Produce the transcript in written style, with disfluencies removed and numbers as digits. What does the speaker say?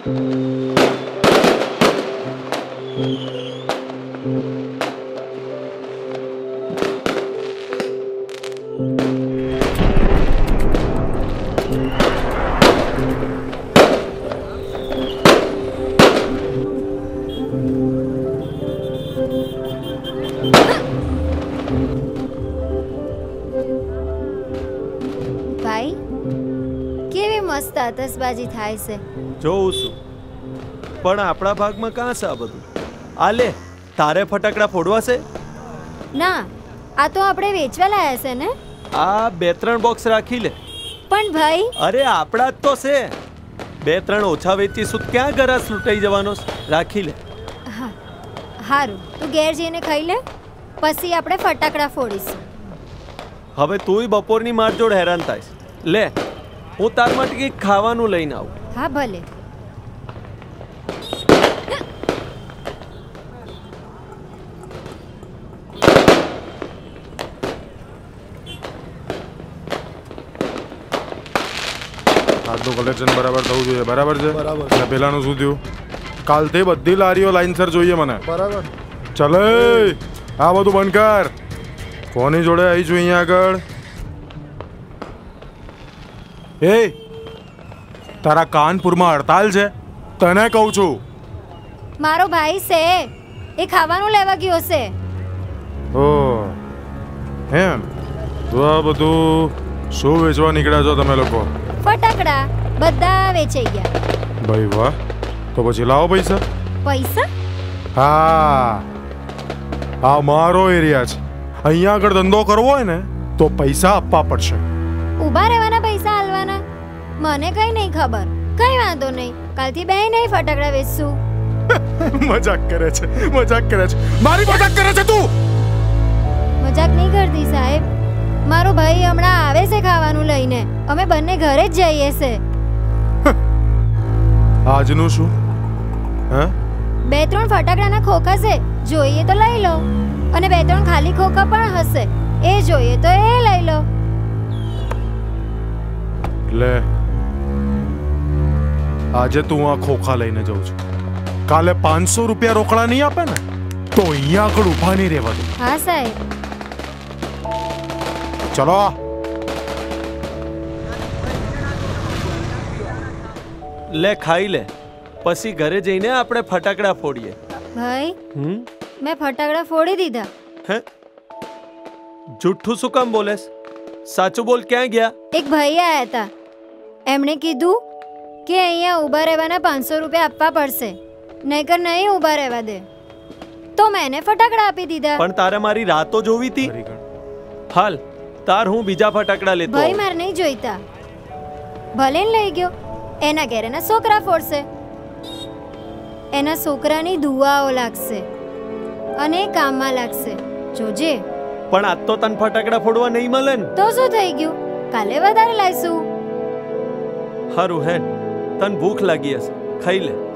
આતશબાજી થાય છે. જોઉં છું, પણ આપણા ભાગમાં કાં છે આ બધું? આ લે, તારે ફટાકડા ફોડવા છે? ના, આ તો આપણે વેચવા લાયા છે ને. આ 2-3 બોક્સ રાખી લે. પણ ભાઈ, અરે આપણા જ તો છે. 2-3 ઓછા વેચીશું ક્યાં ગરાસ લૂંટાઈ જવાનો? રાખી લે. હા, હારું, તું ઘેર જઈને ખાઈ લે, પછી આપણે ફટાકડા ફોડીશું. હવે તુંય બપોરની માર જોડ હેરાન થાય. લે, હું તાર માટે કંઈક ખાવાનું લઈને આવું. હા ભલે. આજનું કલેક્શન બરાબર થવું જોઈએ. બરાબર છે? બરાબર. પેલાનું શું થયું? કાલથી બધી લારીઓ લાઈનસર જોઈએ મને. બરાબર. ચલે, આ બધું બંધ કર. કોની જોડે આવી છું અહીંયા આગળ? એ તારા કાનપુરમાં હડતાલ છે, તને કહું છું. મારો ભાઈ છે, એ ખાવાનું લેવા ગયો છે. ઓ એમ? તો આ બધું શું વેચવા નીકળ્યા છો તમે લોકો? ફટાકડા બધા વેચાઈ ગયા. ભાઈ વાહ, તો પછી લાવો પૈસા. પૈસા? હા, આ મારો એરિયા છે. અહીંયા આગળ ધંધો કરવો હોય ને તો પૈસા આપવા પડશે. ઊભા રહેવાના પૈસા આલવાના? મને કઈ નહીં ખબર. કઈ વાંધો નહીં, કાલથી બે નહીં ફટાકડા વેચશું. મજાક કરે છે, મજાક કરે છે. મારી મજાક કરે છે તું? મજાક નહીં કરતી સાહેબ. મારો ભાઈ હમણાં આવે છે ખાવાનું લઈને. અમે બંને ઘરે જ જઈએ છે. આજનું શું? હે? 2-3 ફટાકડાના ખોખા છે, જોઈએ તો લઈ લો. અને 2-3 ખાલી ખોખા પણ હશે, એ જોઈએ તો એ લઈ લો. લે, આજે તું આ ખોખા લઈને જાઉં છું. કાલે 500 રૂપિયા રોકડા નહીં આપે ને તો અહીંયા આગળ ઊભા નહીં રહેવા દો. હા સાહેબ. ચલો. લે, ખાઈ લે, પછી ઘરે જઈને આપણે ફટાકડા ફોડીએ. ભાઈ, મેં ફટાકડા ફોડી દીધા. હે? જુઠ્ઠું શું કામ બોલેસ? સાચું બોલ, ક્યાં ગયા? એક ભાઈ આયા હતા. એમણે કીધું કે અહીંયા ઊભા રહેવાના 500 રૂપિયા આપવા પડશે, નહીતર નહીં ઊભા રહેવા દે. તો મેં એને ફટાકડા આપી દીધા. પણ તારે મારી રાતો જોવી હતી. હાલ, તાર હું બીજા ફટાકડા લેતો. ભાઈ મારે નહીં જોઈતા. ભલે લઈ ગયો, એના ઘેર એના છોકરા ફોડશે. એના છોકરાની દુઆઓ લાગશે અને કામમાં લાગશે, જોજે. પણ આજ તો તને ફટાકડા ફોડવા નહીં મળે ને. તો શું થઈ ગયું? કાલે વધારે લાવીશું. હારું હેન, તને ભૂખ લાગી હશે, ખાઈ લે.